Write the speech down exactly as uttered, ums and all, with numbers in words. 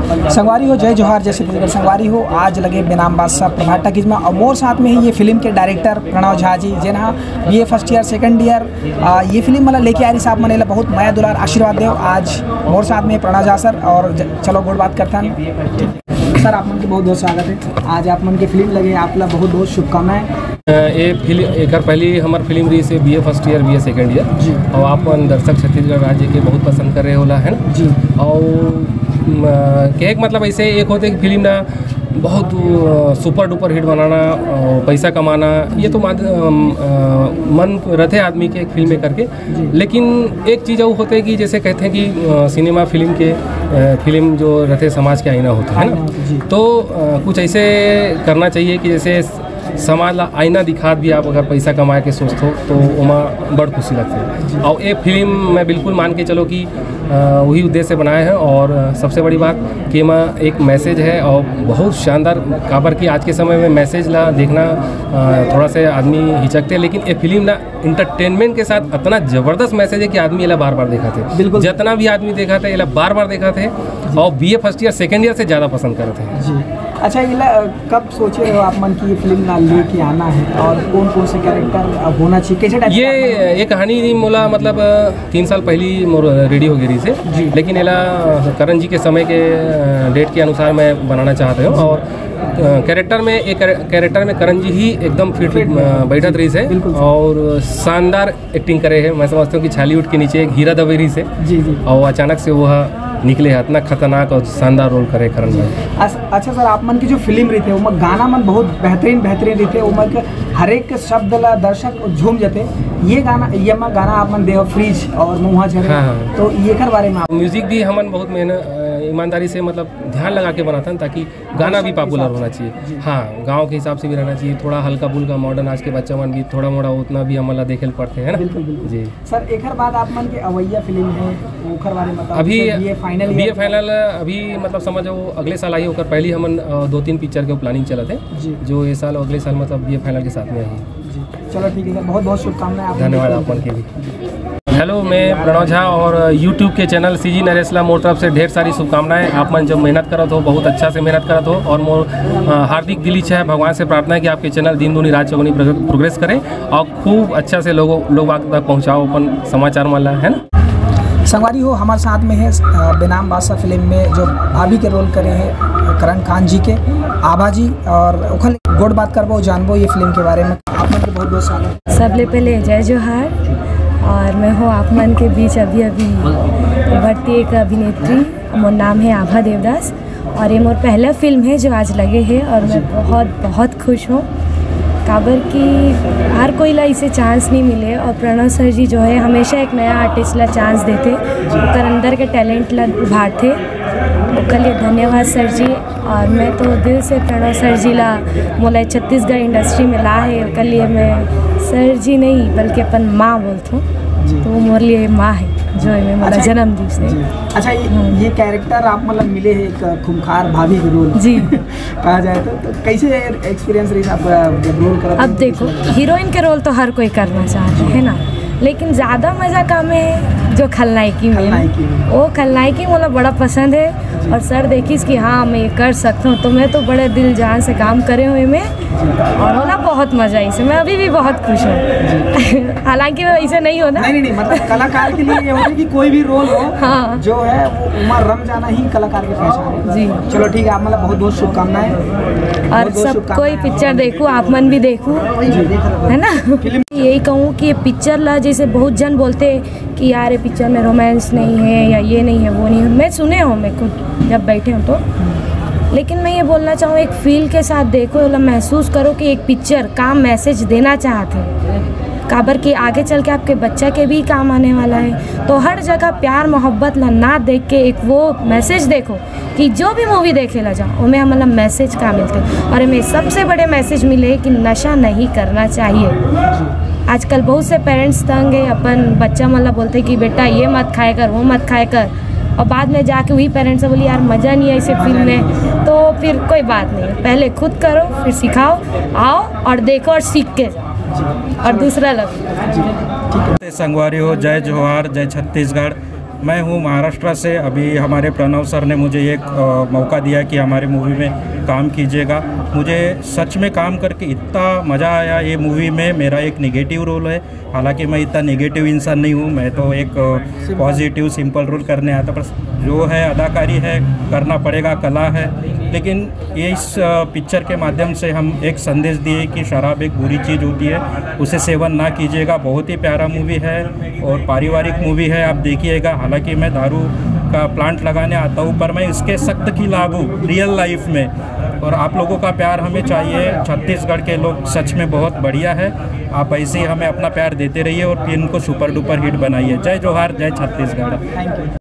संगवारी हो, जय जोहार, जय छत्तीसगढ़। संगवारी हो, आज लगे बेनाम बादशाह प्रभात टॉकीज में और मोर साथ में ही ये फिल्म के डायरेक्टर प्रणव झा जी जे ना B A first year second year ये फिल्म मतलब लेके आ रही साहब मने बहुत माया दुलार आशीर्वाद देव। आज मोर साथ में प्रणव झा सर और चलो गोड़ बात करते हैं सर। आप मन के बहुत बहुत स्वागत है। आज आप मन के फिल्म लगे, आप ला बहुत बहुत शुभकामनाएं। ये फिल्म एक पहली हमार फिल्म रही से B A first year B A second year जी, और आप दर्शक छत्तीसगढ़ राज्य के बहुत पसंद कर रहे होला है ना जी। और एक मतलब ऐसे एक होते कि फिल्म ना बहुत सुपर डुपर हिट बनाना, पैसा कमाना, ये तो मन रहते आदमी के एक फिल्म में करके। लेकिन एक चीज़ वो होते है कि जैसे कहते हैं कि सिनेमा फिल्म के फिल्म जो रहते समाज के आईना होते हैं ना, तो कुछ ऐसे करना चाहिए कि जैसे समाज ला आईना दिखा भी आप अगर पैसा कमाए के सोचते हो तो वहाँ बड़ खुशी लगती है। और ये फिल्म मैं बिल्कुल मान के चलो कि वही उद्देश्य से बनाए हैं। और सबसे बड़ी बात कि मैं एक मैसेज है और बहुत शानदार काबर की आज के समय में मैसेज ला देखना थोड़ा से आदमी हिचकते हैं, लेकिन ये फिल्म ना इंटरटेनमेंट के साथ इतना ज़बरदस्त मैसेज है कि आदमी ये बार बार देखा थे, जितना भी आदमी देखा था ये बार बार देखा थे और B A first year second year से ज़्यादा पसंद करते हैं जी। अच्छा, ये कब सोचे रहे हो आप मन की ये फिल्म ना लेके आना है और कौन कौन से कैरेक्टर होना चाहिए, कैसे टाइप? ये ये कहानी नहीं मोला मतलब तीन साल पहली मोर रेडी हो गई से, लेकिन एला करण जी के समय के डेट के अनुसार मैं बनाना चाहते हूँ। और कैरेक्टर में एक कैरेक्टर में करण जी ही एकदम फिट फिट बैठत रही से और शानदार एक्टिंग करे है। मैं समझता हूँ कि छालीवुड के नीचे एक हीरा दवेरी से जी जी और अचानक से वह निकले है, इतना खतरनाक और शानदार रोल करे करण भाई। अच्छा सर, आप मन की जो फिल्म रही थे वो गाना मन बहुत बेहतरीन बेहतरीन रही थे, वो हर एक शब्द ला दर्शक झूम जाते। ये गाना ये मैं गाना आप मन देव फ्रीज और मुँह झरे, हाँ। तो ये कर बारे में म्यूजिक भी हमन बहुत मेहनत ईमानदारी से मतलब ध्यान लगा के बनाता ताकि गाना भी पॉपुलर होना चाहिए। हाँ, गांव के हिसाब से भी रहना चाहिए, थोड़ा हल्का फुल्का मॉडर्न आज के बच्चा मन भी थोड़ा मोड़ा उतना भी हमला देखे पड़ते हैं ना। बिल्कुल बिल्कुल जी सर। एक बाद आप मन के अवैया फिल्म है ओखर बारे में अभी बी ए फाइनल अभी मतलब समझो अगले साल आई होकर पहली हमन दो तीन पिक्चर के प्लानिंग चला थे जो ये साल अगले साल मतलब बी ए फाइनल के साथ में आई। चलो ठीक है, बहुत बहुत शुभकामनाएं। धन्यवाद आप के भी। हेलो, मैं प्रणव झा और यूट्यूब के चैनल सी जी नरेशला मोर तरफ से ढेर सारी शुभकामनाएं। आप मन जब मेहनत करत हो, बहुत अच्छा से मेहनत करत हो और मोर हार्दिक दिली है भगवान से प्रार्थना है कि आपके चैनल दिन दूनी रात चौगुनी प्रोग्रेस करें और खूब अच्छा से लोगों लोग तक पहुँचाओ अपन समाचार माला, है ना। संगवारी हो, हमारे साथ में है बेनाम बादशाह फिल्म में जो भाभी के रोल करे हैं करण खान जी के आभा जी, और ओखल गोड़ बात करबो जानबो ये फिल्म के बारे में। आप मन के बहुत बहुत स्वागत। सबले पहले जय जोहार। और मैं हूँ आप मन के बीच अभी अभी उभरती एक अभिनेत्री, मोर नाम है आभा देवदास और ये मोर पहला फिल्म है जो आज लगे है और मैं बहुत बहुत खुश हूँ काबर की हर कोई ला इसे चांस नहीं मिले और प्रणव सर जी जो है हमेशा एक नया आर्टिस्ट ला चांस देते, ओकर अंदर के टैलेंट ला उभारते। ओकर लिए धन्यवाद सर जी। और मैं तो दिल से प्रणव सर जी ला मोला छत्तीसगढ़ इंडस्ट्री में ला है, ओकर लिए मैं सर जी नहीं बल्कि अपन माँ बोलती हूँ, तो वो मोर लिए माँ है जो है मेरा जन्म दिवस है। अच्छा, ये, ये कैरेक्टर आप मतलब मिले है एक खूंखार भाभी के रोल जी कहा जाए तो, तो कैसे एक्सपीरियंस रही आप जब रोल कर? अब देखो, हीरोइन के रोल तो हर कोई करना चाहता है ना, लेकिन ज़्यादा मज़ा काम है जो खलनायकी में, वो खलनायकी मुझे बड़ा पसंद है। और सर देखिस कि हाँ मैं ये कर सकता हूँ, तो मैं तो बड़े दिल जान से काम करे हुए में और होला बहुत मज़ा इसे, मैं अभी भी बहुत खुश हूँ। हालांकि वो ऐसे नहीं होना नहीं, नहीं नहीं मतलब कलाकार के लिए ये होता है कि कोई भी रोल हो हाँ जो है वो उमर रम जाना ही कलाकार के पहचान है जी। चलो ठीक है, आप मतलब बहुत बहुत शुभकामनाएं और सब कोई पिक्चर देखूँ, आप मन भी देखूँ, है ना। यही कहूँ कि ये पिक्चर ला जैसे बहुत जन बोलते कि यार ये पिक्चर में रोमांस नहीं है या ये नहीं है वो नहीं है, मैं सुने हूँ मैं खुद जब बैठे हूँ तो, लेकिन मैं ये बोलना चाहूँ एक फील के साथ देखो, मतलब महसूस करो कि एक पिक्चर का मैसेज देना चाहते हैं काबर कि आगे चल के आपके बच्चा के भी काम आने वाला है। तो हर जगह प्यार मोहब्बत ला ना देख के एक वो मैसेज देखो कि जो भी मूवी देखे ला जाओ उनमें मतलब मैसेज का मिलते, और हमें सबसे बड़े मैसेज मिले कि नशा नहीं करना चाहिए। आजकल बहुत से पेरेंट्स तंग है, अपन बच्चा मतलब बोलते कि बेटा ये मत खाए कर वो मत खाए कर, और बाद में जाके वही पेरेंट्स से बोली यार मज़ा नहीं है इसे फिल्म में, तो फिर कोई बात नहीं है, पहले खुद करो फिर सिखाओ, आओ और देखो और सीख के और दूसरा लग। संगवारी हो, जय जोहार, जय छत्तीसगढ़। मैं हूँ महाराष्ट्र से। अभी हमारे प्रणव सर ने मुझे एक आ, मौका दिया कि हमारे मूवी में काम कीजिएगा। मुझे सच में काम करके इतना मज़ा आया। ये मूवी में मेरा एक नेगेटिव रोल है, हालांकि मैं इतना नेगेटिव इंसान नहीं हूँ, मैं तो एक पॉजिटिव सिंपल रोल करने आता, पर जो है अदाकारी है, करना पड़ेगा, कला है। लेकिन ये इस पिक्चर के माध्यम से हम एक संदेश दिए कि शराब एक बुरी चीज़ होती है, उसे सेवन ना कीजिएगा। बहुत ही प्यारा मूवी है और पारिवारिक मूवी है, आप देखिएगा। हालांकि मैं दारू का प्लांट लगाने आता हूँ, पर मैं इसके सख्त खिलाफ हूँ रियल लाइफ में, और आप लोगों का प्यार हमें चाहिए। छत्तीसगढ़ के लोग सच में बहुत बढ़िया है, आप ऐसे ही हमें अपना प्यार देते रहिए और फिल्म को सुपर डुपर हिट बनाइए। जय जोहार, जय छत्तीसगढ़। Thank you.